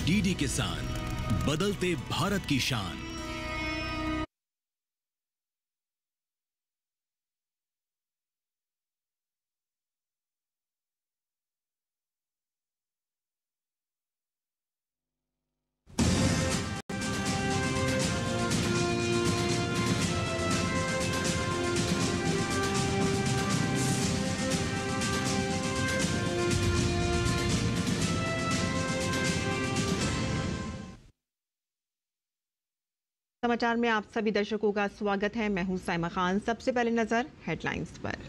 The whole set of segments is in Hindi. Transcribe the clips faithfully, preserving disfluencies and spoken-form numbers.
डीडी किसान, बदलते भारत की शान। समाचार में आप सभी दर्शकों का स्वागत है। मैं हूं साइमा खान। सबसे पहले नजर हेडलाइंस पर।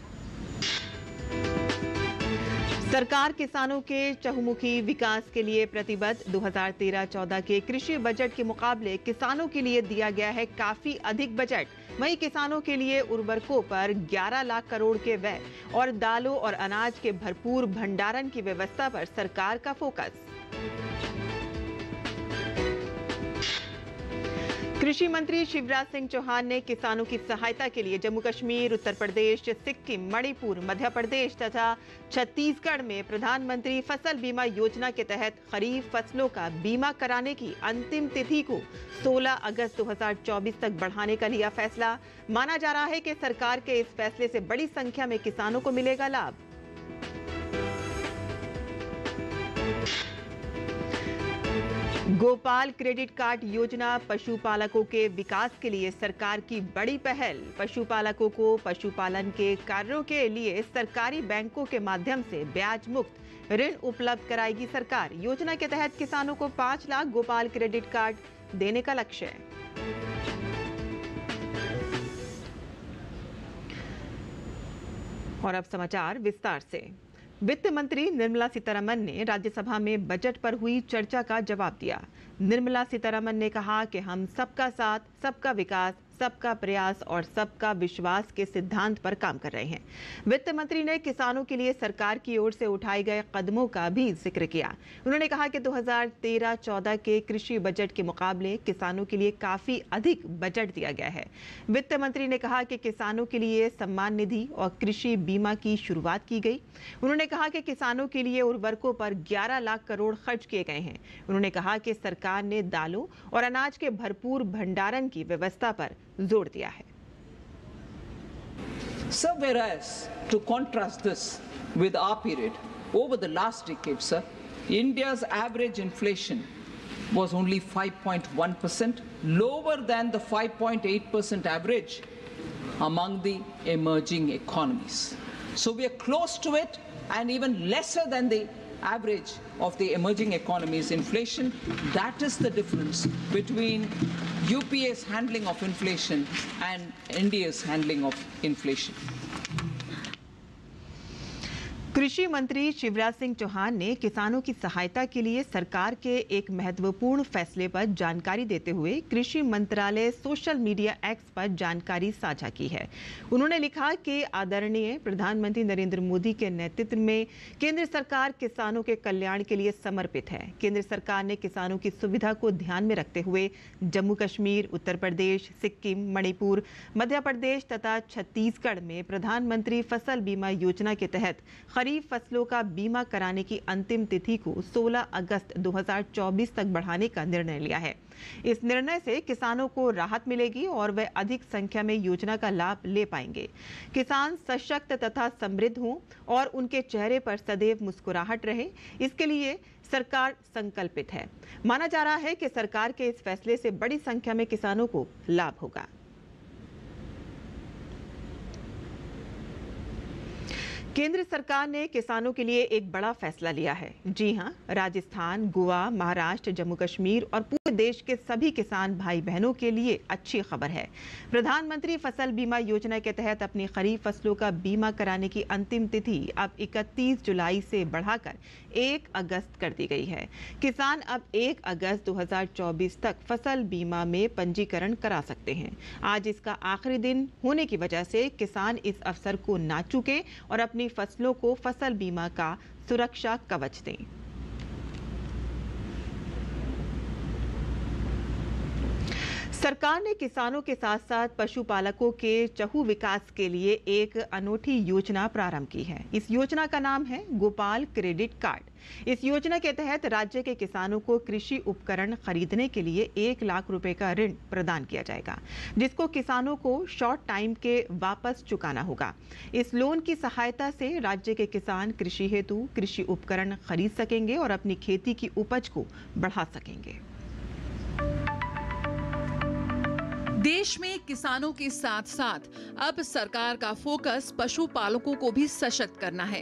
सरकार किसानों के चहुमुखी विकास के लिए प्रतिबद्ध। दो हज़ार तेरह चौदह के कृषि बजट के मुकाबले किसानों के लिए दिया गया है काफी अधिक बजट। वहीं किसानों के लिए उर्वरकों पर ग्यारह लाख करोड़ के व्यय और दालों और अनाज के भरपूर भंडारण की व्यवस्था पर सरकार का फोकस। कृषि मंत्री शिवराज सिंह चौहान ने किसानों की सहायता के लिए जम्मू कश्मीर, उत्तर प्रदेश, सिक्किम, मणिपुर, मध्य प्रदेश तथा छत्तीसगढ़ में प्रधानमंत्री फसल बीमा योजना के तहत खरीफ फसलों का बीमा कराने की अंतिम तिथि को सोलह अगस्त दो हज़ार चौबीस तक बढ़ाने का लिया फैसला। माना जा रहा है कि सरकार के इस फैसले से बड़ी संख्या में किसानों को मिलेगा लाभ। गोपाल क्रेडिट कार्ड योजना पशुपालकों के विकास के लिए सरकार की बड़ी पहल। पशुपालकों को पशुपालन के कार्यों के लिए सरकारी बैंकों के माध्यम से ब्याज मुक्त ऋण उपलब्ध कराएगी सरकार। योजना के तहत किसानों को पाँच लाख गोपाल क्रेडिट कार्ड देने का लक्ष्य है। और अब समाचार विस्तार से। वित्त मंत्री निर्मला सीतारमण ने राज्यसभा में बजट पर हुई चर्चा का जवाब दिया। निर्मला सीतारमण ने कहा कि हम सबका साथ, सबका विकास, सबका प्रयास और सबका विश्वास के सिद्धांत पर काम कर रहे हैं। वित्त मंत्री ने किसानों के लिए सरकार की ओर से उठाए गए कदमों का भी जिक्र किया। उन्होंने कहा कि दो हज़ार तेरह चौदह के कृषि बजट के मुकाबले किसानों के लिए काफी अधिक बजट दिया गया है। वित्त मंत्री ने कहा कि किसानों के लिए सम्मान निधि और कृषि बीमा की शुरुआत की गई। उन्होंने कहा कि किसानों के लिए उर्वरकों पर ग्यारह लाख करोड़ खर्च किए गए हैं। उन्होंने कहा कि सरकार ने दालों और अनाज के भरपूर भंडारण की व्यवस्था पर जोर दिया है। Sir, whereas to contrast this with our period, over the last decade, sir, India's average inflation was only five point one percent, lower than the five point eight percent average among the emerging economies. So we are close to it and even lesser than the average of the emerging economies inflation. That is the difference between U P A's handling of inflation and N D A's handling of inflation. कृषि मंत्री शिवराज सिंह चौहान ने किसानों की सहायता के लिए सरकार के एक महत्वपूर्ण फैसले पर जानकारी देते हुए कृषि मंत्रालय सोशल मीडिया एक्स पर जानकारी साझा की है। उन्होंने लिखा कि आदरणीय प्रधानमंत्री नरेंद्र मोदी के नेतृत्व में केंद्र सरकार किसानों के कल्याण के लिए समर्पित है। केंद्र सरकार ने किसानों की सुविधा को ध्यान में रखते हुए जम्मू कश्मीर, उत्तर प्रदेश, सिक्किम, मणिपुर, मध्य प्रदेश तथा छत्तीसगढ़ में प्रधानमंत्री फसल बीमा योजना के तहत खरीफ फसलों का बीमा कराने की अंतिम तिथि को सोलह अगस्त दो हज़ार चौबीस तक बढ़ाने का निर्णय लिया है। इस निर्णय से किसानों को राहत मिलेगी और वे अधिक संख्या में योजना का लाभ ले पाएंगे। किसान सशक्त तथा समृद्ध हों और उनके चेहरे पर सदैव मुस्कुराहट रहे, इसके लिए सरकार संकल्पित है। माना जा रहा है कि सरकार के इस फैसले से बड़ी संख्या में किसानों को लाभ होगा। केंद्र सरकार ने किसानों के लिए एक बड़ा फैसला लिया है। जी हां, राजस्थान, गोवा, महाराष्ट्र, जम्मू कश्मीर और पूरे देश के सभी किसान भाई बहनों के लिए अच्छी खबर है। प्रधानमंत्री फसल बीमा योजना के तहत अपनी खरीफ फसलों का बीमा कराने की अंतिम तिथि अब इकतीस जुलाई से बढ़ाकर एक अगस्त कर दी गई है। किसान अब एक अगस्त दो हज़ार चौबीस तक फसल बीमा में पंजीकरण करा सकते हैं। आज इसका आखिरी दिन होने की वजह से किसान इस अवसर को ना चूकें और अपनी फसलों को फसल बीमा का सुरक्षा कवच दें। सरकार ने किसानों के साथ साथ पशुपालकों के चहु विकास के लिए एक अनूठी योजना प्रारंभ की है। इस योजना का नाम है गोपाल क्रेडिट कार्ड। इस योजना के तहत राज्य के किसानों को कृषि उपकरण खरीदने के लिए एक लाख रुपए का ऋण प्रदान किया जाएगा, जिसको किसानों को शॉर्ट टाइम के वापस चुकाना होगा। इस लोन की सहायता से राज्य के किसान कृषि हेतु कृषि उपकरण खरीद सकेंगे और अपनी खेती की उपज को बढ़ा सकेंगे। देश में किसानों के साथ साथ अब सरकार का फोकस पशुपालकों को भी सशक्त करना है।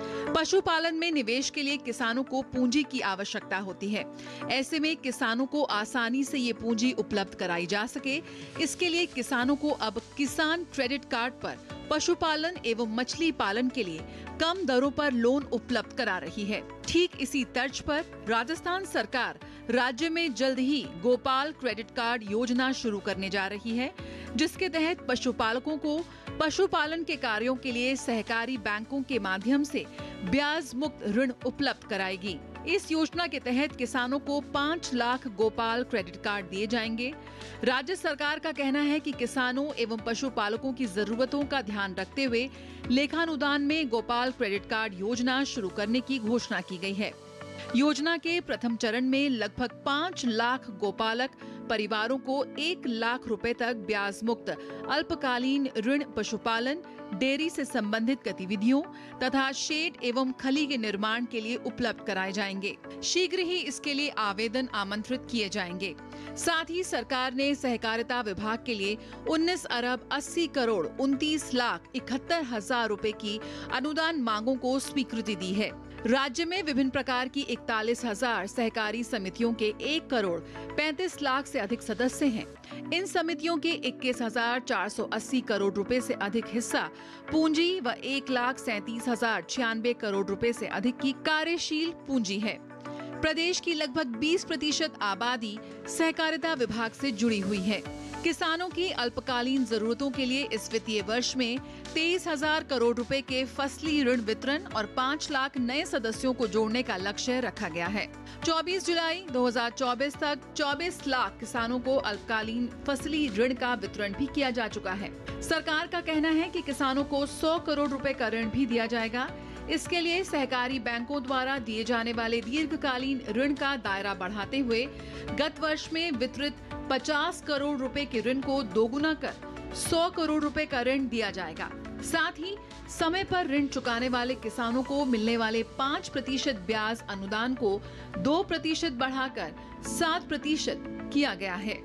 पशुपालन में निवेश के लिए किसानों को पूंजी की आवश्यकता होती है। ऐसे में किसानों को आसानी से ये पूंजी उपलब्ध कराई जा सके, इसके लिए किसानों को अब किसान क्रेडिट कार्ड पर पशुपालन एवं मछली पालन के लिए कम दरों पर लोन उपलब्ध करा रही है। ठीक इसी तर्ज पर राजस्थान सरकार राज्य में जल्द ही गोपाल क्रेडिट कार्ड योजना शुरू करने जा रही है, जिसके तहत पशुपालकों को पशुपालन के कार्यों के लिए सहकारी बैंकों के माध्यम से ब्याज मुक्त ऋण उपलब्ध कराएगी। इस योजना के तहत किसानों को पाँच लाख गोपाल क्रेडिट कार्ड दिए जाएंगे। राज्य सरकार का कहना है कि किसानों एवं पशुपालकों की जरूरतों का ध्यान रखते हुए लेखानुदान में गोपाल क्रेडिट कार्ड योजना शुरू करने की घोषणा की गई है। योजना के प्रथम चरण में लगभग पाँच लाख गोपालक परिवारों को एक लाख रुपए तक ब्याज मुक्त अल्पकालीन ऋण पशुपालन, डेयरी से संबंधित गतिविधियों तथा शेड एवं खली के निर्माण के लिए उपलब्ध कराए जाएंगे। शीघ्र ही इसके लिए आवेदन आमंत्रित किए जाएंगे। साथ ही सरकार ने सहकारिता विभाग के लिए उन्नीस अरब अस्सी करोड़ उनतीस लाख इकहत्तर हजार रुपए की अनुदान मांगों को स्वीकृति दी है। राज्य में विभिन्न प्रकार की इकतालीस हजार सहकारी समितियों के एक करोड़ पैंतीस लाख से अधिक सदस्य हैं। इन समितियों के इक्कीस हजार चार सौ अस्सी करोड़ रुपए से अधिक हिस्सा पूंजी व एक लाख सैंतीस हजार छियानवे करोड़ रुपए से अधिक की कार्यशील पूंजी है। प्रदेश की लगभग बीस प्रतिशत आबादी सहकारिता विभाग से जुड़ी हुई है। किसानों की अल्पकालीन जरूरतों के लिए इस वित्तीय वर्ष में तेईस हजार करोड़ रुपए के फसली ऋण वितरण और पाँच लाख नए सदस्यों को जोड़ने का लक्ष्य रखा गया है। चौबीस जुलाई दो हज़ार चौबीस तक चौबीस लाख किसानों को अल्पकालीन फसली ऋण का वितरण भी किया जा चुका है। सरकार का कहना है कि किसानों को सौ करोड़ रुपए का ऋण भी दिया जाएगा। इसके लिए सहकारी बैंकों द्वारा दिए जाने वाले दीर्घकालीन ऋण का दायरा बढ़ाते हुए गत वर्ष में वितरित पचास करोड़ रुपए के ऋण को दोगुना कर सौ करोड़ रुपए का ऋण दिया जाएगा। साथ ही समय पर ऋण चुकाने वाले किसानों को मिलने वाले पाँच प्रतिशत ब्याज अनुदान को दो प्रतिशत बढ़ाकर सात प्रतिशत किया गया है।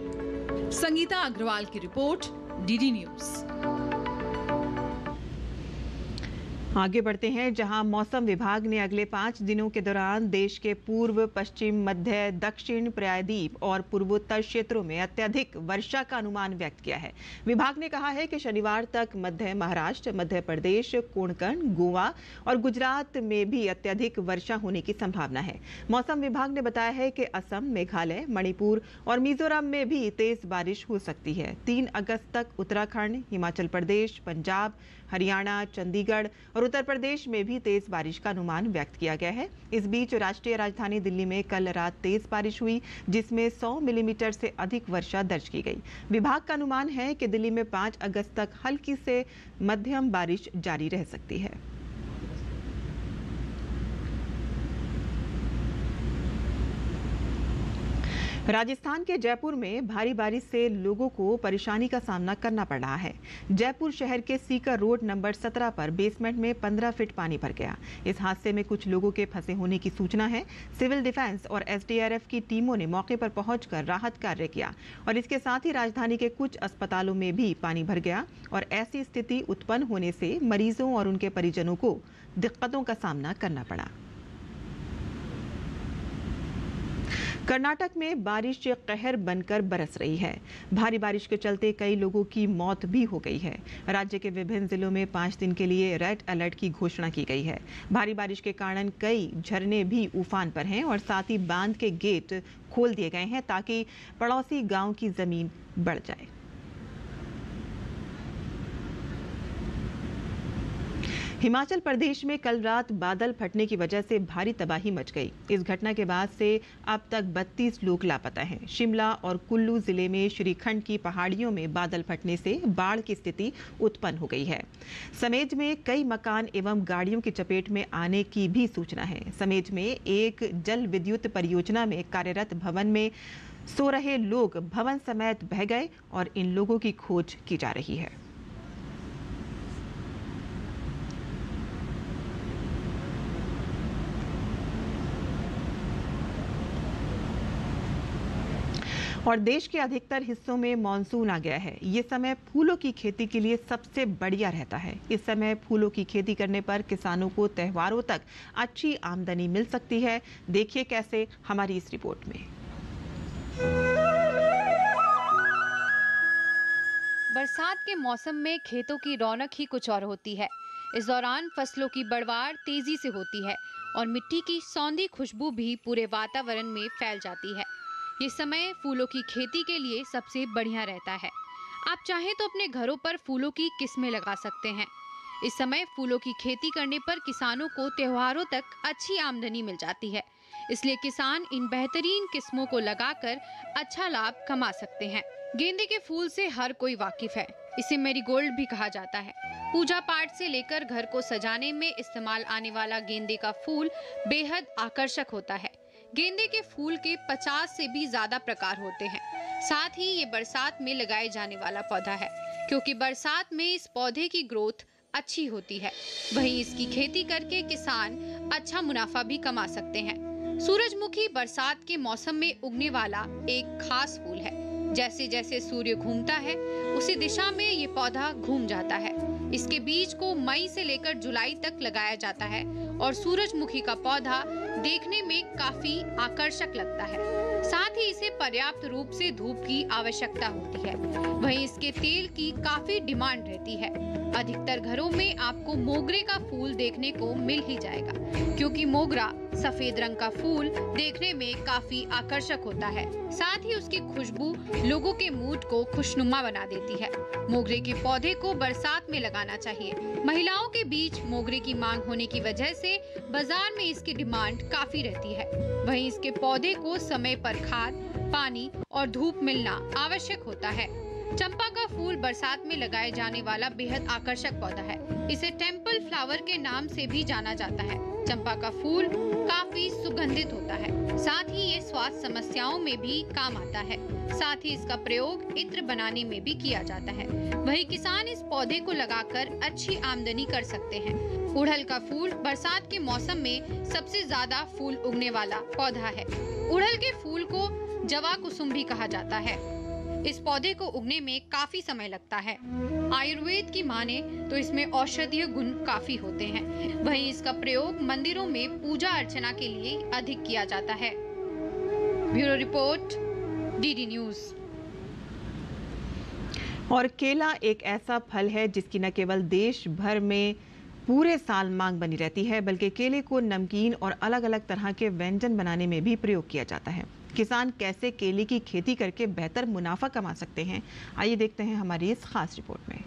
संगीता अग्रवाल की रिपोर्ट, डीडी न्यूज। आगे बढ़ते हैं, जहां मौसम विभाग ने अगले पाँच दिनों के दौरान देश के पूर्व, पश्चिम, मध्य, दक्षिण, प्रायद्वीप और पूर्वोत्तर क्षेत्रों में अत्यधिक वर्षा का अनुमान व्यक्त किया है। विभाग ने कहा है कि शनिवार तक मध्य महाराष्ट्र, मध्य प्रदेश, कोंकण, गोवा और गुजरात में भी अत्यधिक वर्षा होने की संभावना है। मौसम विभाग ने बताया है कि असम, मेघालय, मणिपुर और मिजोरम में भी तेज बारिश हो सकती है। तीन अगस्त तक उत्तराखंड, हिमाचल प्रदेश, पंजाब, हरियाणा, चंडीगढ़ और उत्तर प्रदेश में भी तेज बारिश का अनुमान व्यक्त किया गया है। इस बीच राष्ट्रीय राजधानी दिल्ली में कल रात तेज बारिश हुई, जिसमें सौ मिलीमीटर से अधिक वर्षा दर्ज की गई। विभाग का अनुमान है कि दिल्ली में पाँच अगस्त तक हल्की से मध्यम बारिश जारी रह सकती है। राजस्थान के जयपुर में भारी बारिश से लोगों को परेशानी का सामना करना पड़ रहा है। जयपुर शहर के सीकर रोड नंबर सत्रह पर बेसमेंट में पंद्रह फीट पानी भर गया। इस हादसे में कुछ लोगों के फंसे होने की सूचना है। सिविल डिफेंस और एस डी आर एफ की टीमों ने मौके पर पहुंचकर राहत कार्य किया और इसके साथ ही राजधानी के कुछ अस्पतालों में भी पानी भर गया और ऐसी स्थिति उत्पन्न होने से मरीजों और उनके परिजनों को दिक्कतों का सामना करना पड़ा। कर्नाटक में बारिश कहर बनकर बरस रही है। भारी बारिश के चलते कई लोगों की मौत भी हो गई है। राज्य के विभिन्न जिलों में पाँच दिन के लिए रेड अलर्ट की घोषणा की गई है। भारी बारिश के कारण कई झरने भी उफान पर हैं और साथ ही बांध के गेट खोल दिए गए हैं ताकि पड़ोसी गांव की जमीन बढ़ जाए। हिमाचल प्रदेश में कल रात बादल फटने की वजह से भारी तबाही मच गई। इस घटना के बाद से अब तक बत्तीस लोग लापता हैं। शिमला और कुल्लू जिले में श्रीखंड की पहाड़ियों में बादल फटने से बाढ़ की स्थिति उत्पन्न हो गई है। समेज में कई मकान एवं गाड़ियों की चपेट में आने की भी सूचना है। समेज में एक जल विद्युत परियोजना में कार्यरत भवन में सो रहे लोग भवन समेत बह गए और इन लोगों की खोज की जा रही है। और देश के अधिकतर हिस्सों में मानसून आ गया है। ये समय फूलों की खेती के लिए सबसे बढ़िया रहता है। इस समय फूलों की खेती करने पर किसानों को त्योहारों तक अच्छी आमदनी मिल सकती है। देखिए कैसे, हमारी इस रिपोर्ट में। बरसात के मौसम में खेतों की रौनक ही कुछ और होती है। इस दौरान फसलों की बढ़वाड़ तेजी से होती है और मिट्टी की सौंधी खुशबू भी पूरे वातावरण में फैल जाती है। ये समय फूलों की खेती के लिए सबसे बढ़िया रहता है। आप चाहें तो अपने घरों पर फूलों की किस्में लगा सकते हैं। इस समय फूलों की खेती करने पर किसानों को त्योहारों तक अच्छी आमदनी मिल जाती है, इसलिए किसान इन बेहतरीन किस्मों को लगाकर अच्छा लाभ कमा सकते हैं। गेंदे के फूल से हर कोई वाकिफ है। इसे मैरीगोल्ड भी कहा जाता है। पूजा पाठ से लेकर घर को सजाने में इस्तेमाल आने वाला गेंदे का फूल बेहद आकर्षक होता है। गेंदे के फूल के पचास से भी ज्यादा प्रकार होते हैं। साथ ही ये बरसात में लगाए जाने वाला पौधा है, क्योंकि बरसात में इस पौधे की ग्रोथ अच्छी होती है। वहीं इसकी खेती करके किसान अच्छा मुनाफा भी कमा सकते हैं। सूरजमुखी बरसात के मौसम में उगने वाला एक खास फूल है। जैसे जैसे सूर्य घूमता है, उसी दिशा में ये पौधा घूम जाता है। इसके बीज को मई से लेकर जुलाई तक लगाया जाता है और सूरजमुखी का पौधा देखने में काफी आकर्षक लगता है। साथ ही इसे पर्याप्त रूप से धूप की आवश्यकता होती है। वहीं इसके तेल की काफी डिमांड रहती है। अधिकतर घरों में आपको मोगरे का फूल देखने को मिल ही जाएगा, क्योंकि मोगरा सफेद रंग का फूल देखने में काफी आकर्षक होता है। साथ ही उसकी खुशबू लोगों के मूड को खुशनुमा बना देती है। मोगरे के पौधे को बरसात में लगाना चाहिए। महिलाओं के बीच मोगरे की मांग होने की वजह से बाजार में इसकी डिमांड काफी रहती है। वहीं इसके पौधे को समय पर खाद, पानी और धूप मिलना आवश्यक होता है। चंपा का फूल बरसात में लगाए जाने वाला बेहद आकर्षक पौधा है। इसे टेम्पल फ्लावर के नाम से भी जाना जाता है। चंपा का फूल काफी सुगंधित होता है। साथ ही ये स्वास्थ्य समस्याओं में भी काम आता है। साथ ही इसका प्रयोग इत्र बनाने में भी किया जाता है। वही किसान इस पौधे को लगाकर अच्छी आमदनी कर सकते हैं। उड़हल का फूल बरसात के मौसम में सबसे ज्यादा फूल उगने वाला पौधा है। उड़हल के फूल को जवा कुसुम भी कहा जाता है। इस पौधे को उगने में काफी समय लगता है। आयुर्वेद की माने तो इसमें औषधीय गुण काफी होते हैं। वहीं इसका प्रयोग मंदिरों में पूजा अर्चना के लिए अधिक किया जाता है। Bureau report, DD news. और केला एक ऐसा फल है जिसकी न केवल देश भर में पूरे साल मांग बनी रहती है, बल्कि केले को नमकीन और अलग अलग तरह के व्यंजन बनाने में भी प्रयोग किया जाता है। किसान कैसे केले की खेती करके बेहतर मुनाफा कमा सकते हैं, आइए देखते हैं हमारी इस खास रिपोर्ट में।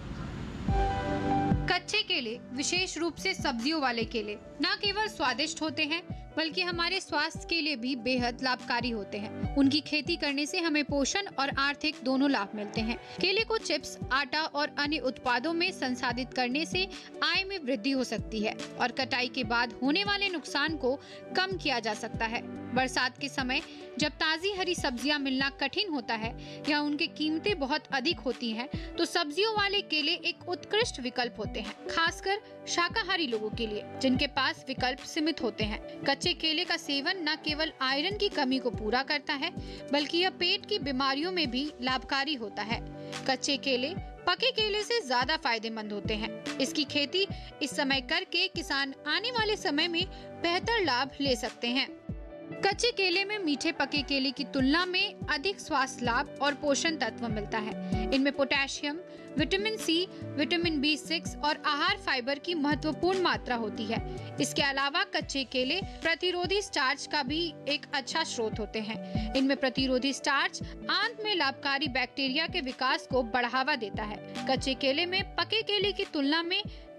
कच्चे केले, विशेष रूप से सब्जियों वाले केले, न केवल स्वादिष्ट होते हैं बल्कि हमारे स्वास्थ्य के लिए भी बेहद लाभकारी होते हैं। उनकी खेती करने से हमें पोषण और आर्थिक दोनों लाभ मिलते हैं। केले को चिप्स, आटा और अन्य उत्पादों में संसाधित करने से आय में वृद्धि हो सकती है और कटाई के बाद होने वाले नुकसान को कम किया जा सकता है। बरसात के समय जब ताजी हरी सब्जियां मिलना कठिन होता है या उनकी कीमतें बहुत अधिक होती हैं, तो सब्जियों वाले केले एक उत्कृष्ट विकल्प होते हैं, खासकर शाकाहारी लोगों के लिए जिनके पास विकल्प सीमित होते हैं। कच्चे केले का सेवन न केवल आयरन की कमी को पूरा करता है, बल्कि यह पेट की बीमारियों में भी लाभकारी होता है। कच्चे केले पके केले से ज्यादा फायदेमंद होते हैं। इसकी खेती इस समय करके किसान आने वाले समय में बेहतर लाभ ले सकते हैं। कच्चे केले में मीठे पके केले की तुलना में अधिक स्वास्थ्य लाभ और पोषण तत्व मिलता है। इनमें potassium, vitamin C, vitamin B six और आहार फाइबर की महत्वपूर्ण मात्रा होती है। इसके अलावा कच्चे केले प्रतिरोधी स्टार्च का भी एक अच्छा स्रोत होते हैं। इनमें प्रतिरोधी स्टार्च आंत में लाभकारी बैक्टीरिया के विकास को बढ़ावा देता है। कच्चे केले में पके केले की तुलना में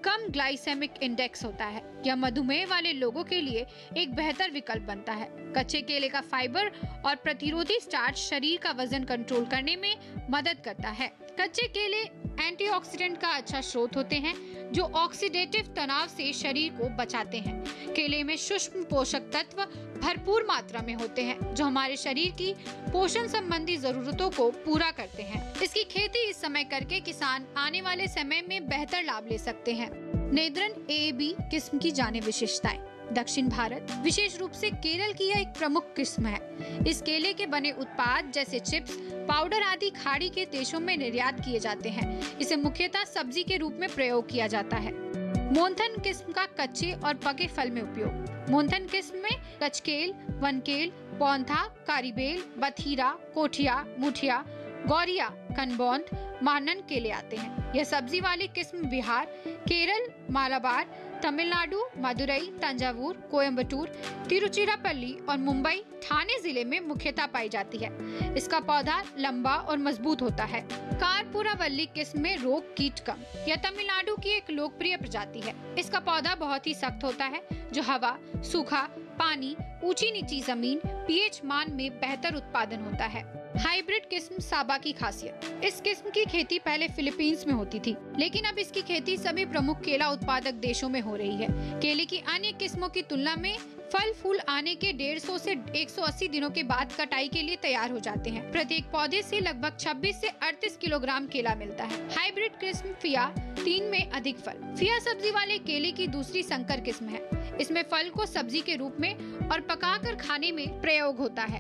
कम ग्लाइसेमिक इंडेक्स होता है। यह मधुमेह वाले लोगों के लिए एक बेहतर विकल्प बनता है। कच्चे केले का फाइबर और प्रतिरोधी स्टार्च शरीर का वजन कंट्रोल करने में मदद करता है। कच्चे केले एंटीऑक्सीडेंट का अच्छा स्रोत होते हैं जो ऑक्सीडेटिव तनाव से शरीर को बचाते हैं। केले में सूक्ष्म पोषक तत्व भरपूर मात्रा में होते हैं जो हमारे शरीर की पोषण संबंधी जरूरतों को पूरा करते हैं। इसकी खेती इस समय करके किसान आने वाले समय में बेहतर लाभ ले सकते हैं। नेद्रन ए बी किस्म की जाने विशेषताएं। दक्षिण भारत, विशेष रूप से केरल की यह एक प्रमुख किस्म है। इस केले के बने उत्पाद जैसे चिप्स, पाउडर आदि खाड़ी के देशों में निर्यात किए जाते हैं। इसे मुख्यतः सब्जी के रूप में प्रयोग किया जाता है। मोन्थन किस्म का कच्चे और पके फल में उपयोग। मोन्थन किस्म में कचकेल, वनकेल, पौंथा, कारीबेल, बथीरा, कोठिया, मुठिया, गौरिया, कनबौंध, मानन केले आते हैं। यह सब्जी वाली किस्म बिहार, केरल, मालाबार, तमिलनाडु, मदुरई, तंजावुर, कोयम्बटूर, तिरुचिरापल्ली और मुंबई, ठाणे जिले में मुख्यतः पाई जाती है। इसका पौधा लंबा और मजबूत होता है। कारपुरावल्ली किस्म में रोग कीट कम। यह तमिलनाडु की एक लोकप्रिय प्रजाति है। इसका पौधा बहुत ही सख्त होता है जो हवा, सूखा, पानी, ऊंची नीची जमीन, पीएच मान में बेहतर उत्पादन होता है। हाइब्रिड किस्म साबा की खासियत। इस किस्म की खेती पहले फिलीपींस में होती थी, लेकिन अब इसकी खेती सभी प्रमुख केला उत्पादक देशों में हो रही है। केले की अन्य किस्मों की तुलना में फल फूल आने के डेढ़ सौ से एक सौ अस्सी दिनों के बाद कटाई के लिए तैयार हो जाते हैं। प्रत्येक पौधे से लगभग छब्बीस से अड़तीस किलोग्राम केला मिलता है। हाइब्रिड किस्म फिया तीन में अधिक फल। फिया सब्जी वाले केले की दूसरी संकर किस्म है। इसमें फल को सब्जी के रूप में और पकाकर खाने में प्रयोग होता है।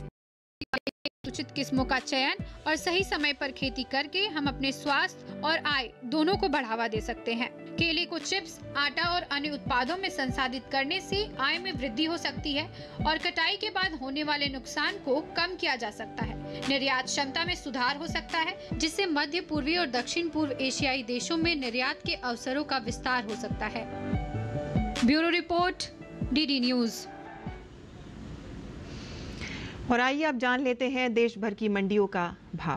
उचित किस्मों का चयन और सही समय पर खेती करके हम अपने स्वास्थ्य और आय दोनों को बढ़ावा दे सकते हैं। केले को चिप्स, आटा और अन्य उत्पादों में संसाधित करने से आय में वृद्धि हो सकती है और कटाई के बाद होने वाले नुकसान को कम किया जा सकता है। निर्यात क्षमता में सुधार हो सकता है, जिससे मध्य पूर्वी और दक्षिण पूर्व एशियाई देशों में निर्यात के अवसरों का विस्तार हो सकता है। Bureau report, DD news. और आइए अब जान लेते हैं देश भर की मंडियों का भाव।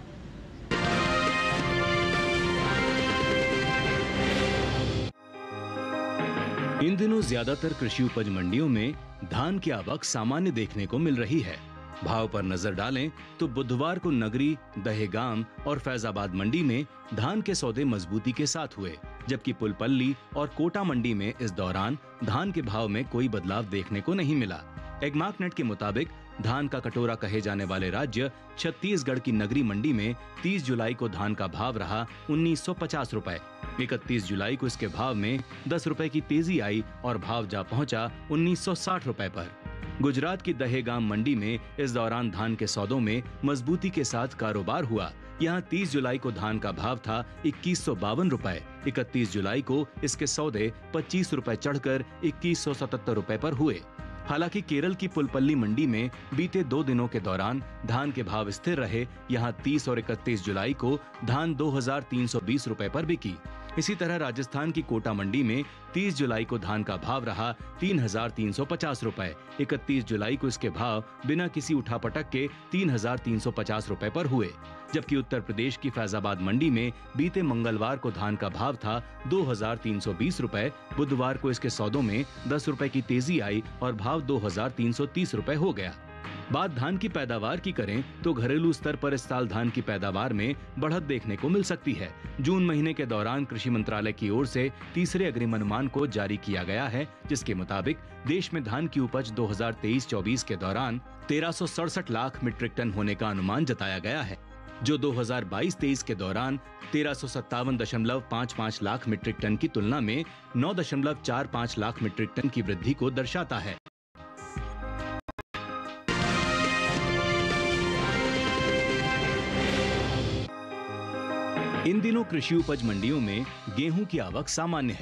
इन दिनों ज्यादातर कृषि उपज मंडियों में धान की आवक सामान्य देखने को मिल रही है। भाव पर नजर डालें तो बुधवार को नगरी, दहेगाम और फैजाबाद मंडी में धान के सौदे मजबूती के साथ हुए, जबकि पुलपल्ली और कोटा मंडी में इस दौरान धान के भाव में कोई बदलाव देखने को नहीं मिला। एगमार्कनेट के मुताबिक धान का कटोरा कहे जाने वाले राज्य छत्तीसगढ़ की नगरी मंडी में तीस जुलाई को धान का भाव रहा उन्नीस सौ पचास रुपए। इकतीस जुलाई को इसके भाव में दस रुपए की तेजी आई और भाव जा पहुंचा उन्नीस सौ साठ रुपए पर। गुजरात की दहेगाम मंडी में इस दौरान धान के सौदों में मजबूती के साथ कारोबार हुआ। यहाँ तीस जुलाई को धान का भाव था इक्कीस सौ बावन रुपए। इकतीस जुलाई को इसके सौदे पच्चीस रुपए चढ़कर इक्कीस सौ सतहत्तर रुपए पर हुए। हालांकि केरल की पुलपल्ली मंडी में बीते दो दिनों के दौरान धान के भाव स्थिर रहे। यहाँ तीस और इकतीस जुलाई को धान दो हजार तीन सौ बीस रुपए पर बिकी। इसी तरह राजस्थान की कोटा मंडी में तीस जुलाई को धान का भाव रहा तीन हजार तीन सौ पचास रुपए। इकतीस जुलाई को इसके भाव बिना किसी उठापटक के तीन हजार तीन सौ पचास रुपए पर हुए। जबकि उत्तर प्रदेश की फैजाबाद मंडी में बीते मंगलवार को धान का भाव था दो हजार तीन सौ बीस रुपए। बुधवार को इसके सौदों में दस रुपए की तेजी आई और भाव दो हजार तीन सौ तीस रुपए हो गया। बात धान की पैदावार की करें तो घरेलू स्तर पर इस साल धान की पैदावार में बढ़त देखने को मिल सकती है। जून महीने के दौरान कृषि मंत्रालय की ओर से तीसरे अग्रिम अनुमान को जारी किया गया है, जिसके मुताबिक देश में धान की उपज दो हजार तेईस चौबीस के दौरान तेरह सौ सड़सठ लाख मीट्रिक टन होने का अनुमान जताया गया है, जो दो हजार बाईस तेईस के दौरान तेरह सौ सत्तावन दशमलव पाँच पाँच लाख मीट्रिक टन की तुलना में नौ दशमलव चार पाँच लाख मीट्रिक टन की वृद्धि को दर्शाता है। इन दिनों कृषि उपज मंडियों में गेहूं की आवक सामान्य है।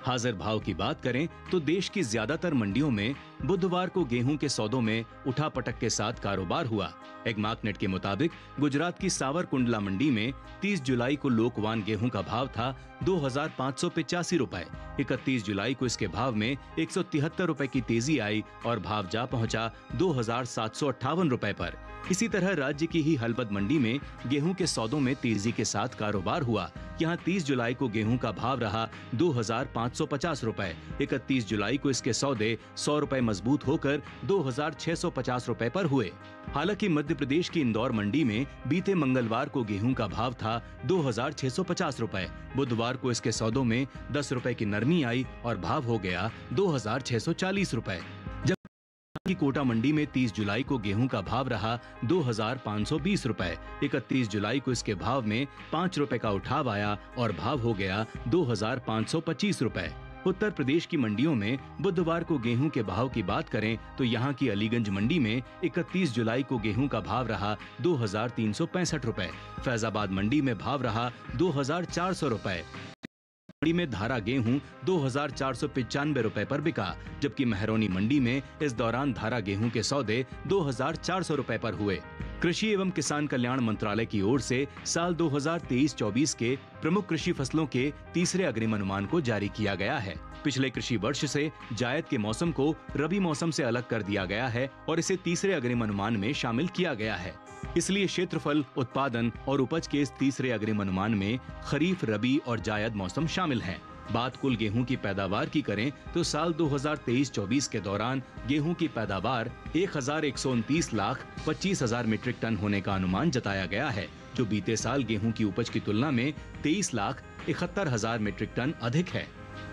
हाजिर भाव की बात करें तो देश की ज्यादातर मंडियों में बुधवार को गेहूं के सौदों में उठापटक के साथ कारोबार हुआ। एग्मार्कनेट के मुताबिक गुजरात की सावरकुंडला मंडी में तीस जुलाई को लोकवान गेहूं का भाव था दो हजार पाँच सौ पिचासी रुपए। इकतीस जुलाई को इसके भाव में एक सौ तिहत्तर रुपए की तेजी आई और भाव जा पहुंचा दो हजार सात सौ अट्ठावन रुपए पर। इसी तरह राज्य की ही हलबद मंडी में गेहूं के सौदों में तेजी के साथ कारोबार हुआ। यहाँ तीस जुलाई को गेहूं का भाव रहा दो हजार पाँच सौ पचास रुपए। इकतीस जुलाई को इसके सौदे सौ रुपए मजबूत होकर दो हजार छह सौ पचास रुपए पर हुए। हालांकि मध्य प्रदेश की इंदौर मंडी में बीते मंगलवार को गेहूं का भाव था दो हजार छह सौ पचास रुपए। बुधवार को इसके सौदों में दस रुपए की नरमी आई और भाव हो गया दो हजार छह सौ चालीस रुपए। की कोटा मंडी में तीस जुलाई को गेहूं का भाव रहा दो हजार पाँच सौ बीस रुपए। इकतीस जुलाई को इसके भाव में पाँच रुपए का उठाव आया और भाव हो गया दो हजार पाँच सौ पच्चीस रुपए। उत्तर प्रदेश की मंडियों में बुधवार को गेहूं के भाव की बात करें तो यहां की अलीगंज मंडी में इकतीस जुलाई को गेहूं का भाव रहा दो हजार तीन सौ पैंसठ रुपए। फैजाबाद मंडी में भाव रहा दो हजार चार सौ रुपए। मंडी में धारा गेहूं दो हजार चार सौ पिचानवे रुपए पर बिका, जबकि महरौनी मंडी में इस दौरान धारा गेहूं के सौदे दो हजार चार सौ रुपए पर हुए। कृषि एवं किसान कल्याण मंत्रालय की ओर से साल दो हजार तेईस चौबीस के प्रमुख कृषि फसलों के तीसरे अग्रिम अनुमान को जारी किया गया है। पिछले कृषि वर्ष से जायद के मौसम को रबी मौसम से अलग कर दिया गया है और इसे तीसरे अग्रिम अनुमान में शामिल किया गया है। इसलिए क्षेत्रफल, उत्पादन और उपज के इस तीसरे अग्रिम अनुमान में खरीफ, रबी और जायद मौसम शामिल हैं। बात कुल गेहूं की पैदावार की करें तो साल दो हजार तेईस चौबीस के दौरान गेहूं की पैदावार एक हजार एक सौ उनतीस लाख पच्चीस हजार मीट्रिक टन होने का अनुमान जताया गया है, जो बीते साल गेहूं की उपज की तुलना में तेईस लाख इकहत्तर हजार मीट्रिक टन अधिक है।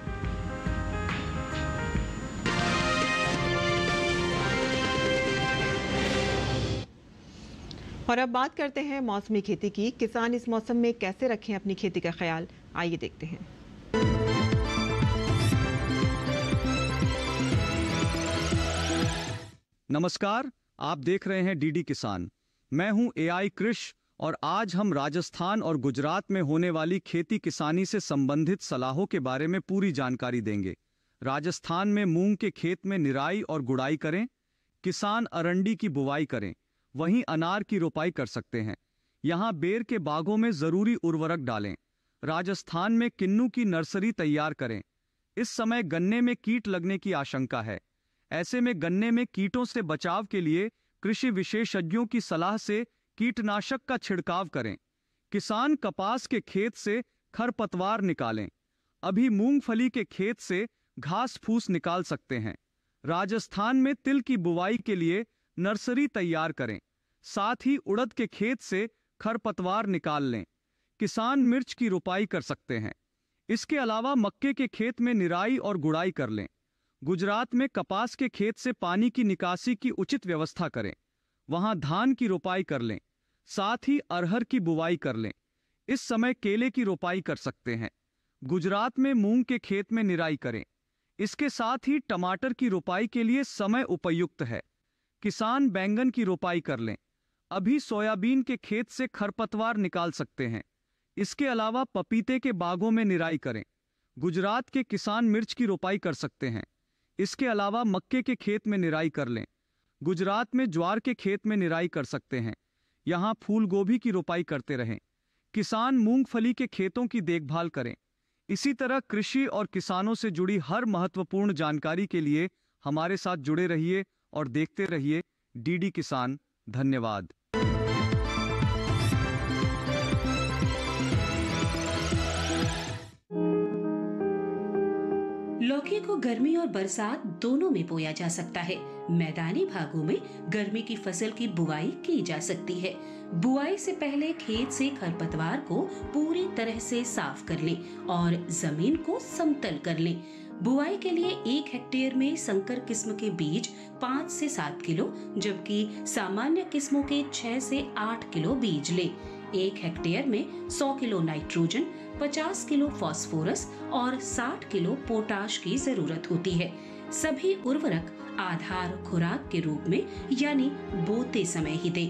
और अब बात करते हैं मौसमी खेती की। किसान इस मौसम में कैसे रखें अपनी खेती का ख्याल, आइए देखते हैं। नमस्कार, आप देख रहे हैं डीडी किसान। मैं हूं एआई कृष और आज हम राजस्थान और गुजरात में होने वाली खेती किसानी से संबंधित सलाहों के बारे में पूरी जानकारी देंगे। राजस्थान में मूंग के खेत में निराई और गुड़ाई करें, किसान अरंडी की बुवाई करें, वहीं अनार की रोपाई कर सकते हैं। यहाँ बेर के बागों में जरूरी उर्वरक डालें। राजस्थान में किन्नू की नर्सरी तैयार करें। इस समय गन्ने में कीट लगने की आशंका है। ऐसे में गन्ने में कीटों से बचाव के लिए कृषि विशेषज्ञों की सलाह से कीटनाशक का छिड़काव करें। किसान कपास के खेत से खरपतवार निकालें। अभी मूंगफली के खेत से घास फूस निकाल सकते हैं। राजस्थान में तिल की बुवाई के लिए नर्सरी तैयार करें। साथ ही उड़द के खेत से खरपतवार निकाल लें। किसान मिर्च की रोपाई कर सकते हैं। इसके अलावा मक्के के खेत में निराई और गुड़ाई कर लें। गुजरात में कपास के खेत से पानी की निकासी की उचित व्यवस्था करें। वहां धान की रोपाई कर लें। साथ ही अरहर की बुवाई कर लें। इस समय केले की रोपाई कर सकते हैं। गुजरात में मूंग के खेत में निराई करें। इसके साथ ही टमाटर की रोपाई के लिए समय उपयुक्त है। किसान बैंगन की रोपाई कर लें। अभी सोयाबीन के खेत से खरपतवार निकाल सकते हैं। इसके अलावा पपीते के बागों में निराई करें। गुजरात के किसान मिर्च की रोपाई कर सकते हैं। इसके अलावा मक्के के खेत में निराई कर लें। गुजरात में ज्वार के खेत में निराई कर सकते हैं। यहाँ फूल गोभी की रोपाई करते रहें। किसान मूंगफली के खेतों की देखभाल करें। इसी तरह कृषि और किसानों से जुड़ी हर महत्वपूर्ण जानकारी के लिए हमारे साथ जुड़े रहिए और देखते रहिए डीडी किसान। धन्यवाद। लौकी को गर्मी और बरसात दोनों में बोया जा सकता है। मैदानी भागों में गर्मी की फसल की बुआई की जा सकती है। बुआई से पहले खेत से खरपतवार को पूरी तरह से साफ कर लें और जमीन को समतल कर लें। बुआई के लिए एक हेक्टेयर में संकर किस्म के बीज पाँच से सात किलो, जबकि सामान्य किस्मों के छह से आठ किलो बीज लें। एक हेक्टेयर में सौ किलो नाइट्रोजन, पचास किलो फास्फोरस और साठ किलो पोटाश की जरूरत होती है। सभी उर्वरक आधार खुराक के रूप में यानी बोते समय ही दें।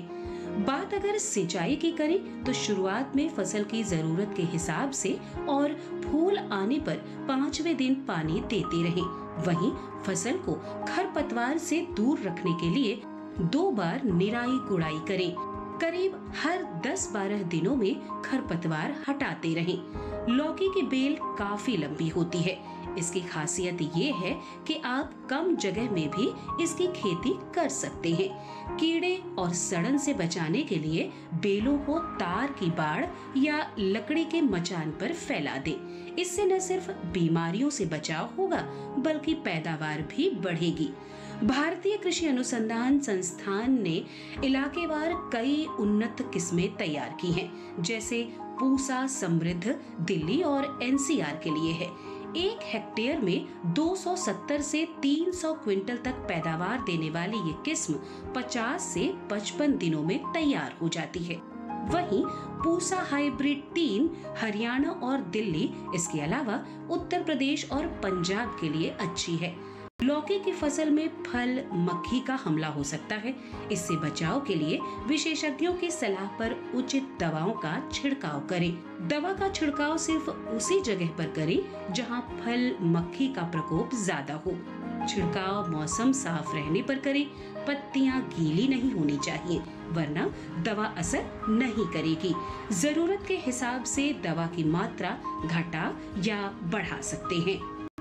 बात अगर सिंचाई की करें तो शुरुआत में फसल की जरूरत के हिसाब से और फूल आने पर पांचवें दिन पानी देते रहें। वहीं फसल को खरपतवार से दूर रखने के लिए दो बार निराई गुड़ाई करें। करीब हर दस बारह दिनों में खरपतवार हटाते रहें। लौकी की बेल काफी लंबी होती है। इसकी खासियत ये है कि आप कम जगह में भी इसकी खेती कर सकते हैं। कीड़े और सड़न से बचाने के लिए बेलों को तार की बाड़ या लकड़ी के मचान पर फैला दें। इससे न सिर्फ बीमारियों से बचाव होगा बल्कि पैदावार भी बढ़ेगी। भारतीय कृषि अनुसंधान संस्थान ने इलाकेवार कई उन्नत किस्में तैयार की हैं, जैसे पूसा समृद्ध दिल्ली और एनसीआर के लिए है। एक हेक्टेयर में दो सौ सत्तर से तीन सौ क्विंटल तक पैदावार देने वाली ये किस्म पचास से पचपन दिनों में तैयार हो जाती है। वहीं पूसा हाइब्रिड तीन हरियाणा और दिल्ली, इसके अलावा उत्तर प्रदेश और पंजाब के लिए अच्छी है। लौकी की फसल में फल मक्खी का हमला हो सकता है। इससे बचाव के लिए विशेषज्ञों की सलाह पर उचित दवाओं का छिड़काव करें। दवा का छिड़काव सिर्फ उसी जगह पर करें जहां फल मक्खी का प्रकोप ज्यादा हो। छिड़काव मौसम साफ रहने पर करें। पत्तियां गीली नहीं होनी चाहिए, वरना दवा असर नहीं करेगी। जरूरत के हिसाब से दवा की मात्रा घटा या बढ़ा सकते हैं।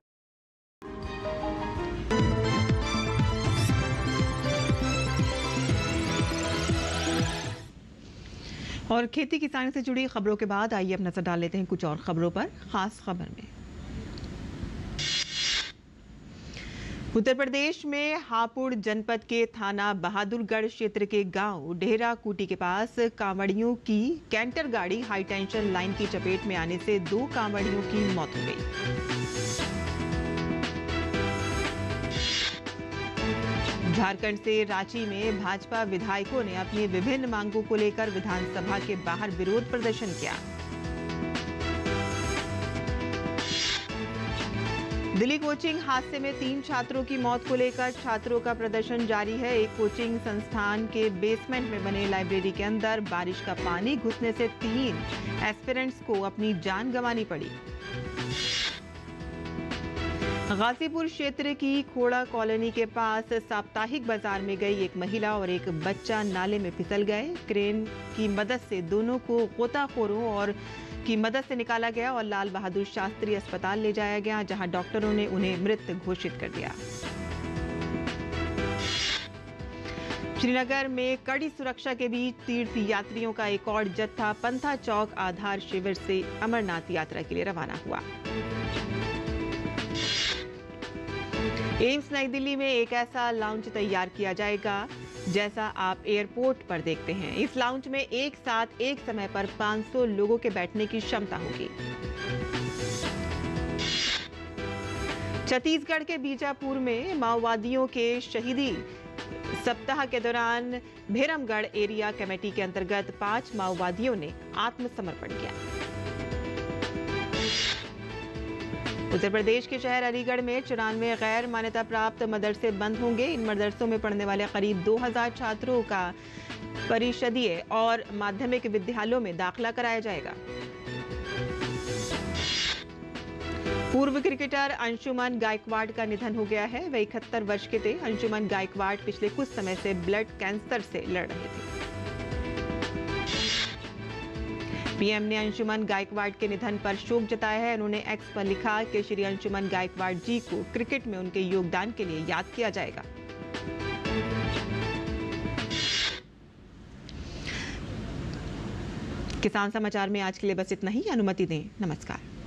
और खेती किसानी से जुड़ी खबरों के बाद आइए अब नजर डाल लेते हैं कुछ और खबरों पर। खास खबर में उत्तर प्रदेश में हापुड़ जनपद के थाना बहादुरगढ़ क्षेत्र के गांव डेहरा कूटी के पास कांवड़ियों की कैंटर गाड़ी हाई टेंशन लाइन की चपेट में आने से दो कांवड़ियों की मौत हो गई। झारखंड से रांची में भाजपा विधायकों ने अपनी विभिन्न मांगों को लेकर विधानसभा के बाहर विरोध प्रदर्शन किया। दिल्ली कोचिंग हादसे में तीन छात्रों की मौत को लेकर छात्रों का प्रदर्शन जारी है। एक कोचिंग संस्थान के बेसमेंट में बने लाइब्रेरी के अंदर बारिश का पानी घुसने से तीन एस्पिरेंट्स को अपनी जान गंवानी पड़ी। गाजीपुर क्षेत्र की खोड़ा कॉलोनी के पास साप्ताहिक बाजार में गई एक महिला और एक बच्चा नाले में फिसल गए। क्रेन की मदद से दोनों को गोताखोरों और की मदद से निकाला गया और लाल बहादुर शास्त्री अस्पताल ले जाया गया, जहां डॉक्टरों ने उन्हें मृत घोषित कर दिया। श्रीनगर में कड़ी सुरक्षा के बीच तीर्थ यात्रियों का एक और जत्था पंथा चौक आधार शिविर से अमरनाथ यात्रा के लिए रवाना हुआ। एम्स नई दिल्ली में एक ऐसा लाउंज तैयार किया जाएगा जैसा आप एयरपोर्ट पर देखते हैं। इस लाउंज में एक साथ एक समय पर पाँच सौ लोगों के बैठने की क्षमता होगी। छत्तीसगढ़ के बीजापुर में माओवादियों के शहीदी सप्ताह के दौरान भैरमगढ़ एरिया कमेटी के अंतर्गत पांच माओवादियों ने आत्मसमर्पण किया। उत्तर प्रदेश के शहर अलीगढ़ में चौरानवे गैर मान्यता प्राप्त मदरसे बंद होंगे। इन मदरसों में पढ़ने वाले करीब दो हज़ार छात्रों का परिषदीय और माध्यमिक विद्यालयों में दाखिला कराया जाएगा। पूर्व क्रिकेटर अंशुमन गायकवाड़ का निधन हो गया है। वे इकहत्तर वर्ष के थे। अंशुमन गायकवाड़ पिछले कुछ समय से ब्लड कैंसर से लड़ रहे थे। पीएम ने अंशुमन गायकवाड़ के निधन पर शोक जताया है। उन्होंने एक्स पर लिखा कि श्री अंशुमन गायकवाड़ जी को क्रिकेट में उनके योगदान के लिए याद किया जाएगा। किसान समाचार में आज के लिए बस इतना ही। अनुमति दें। नमस्कार।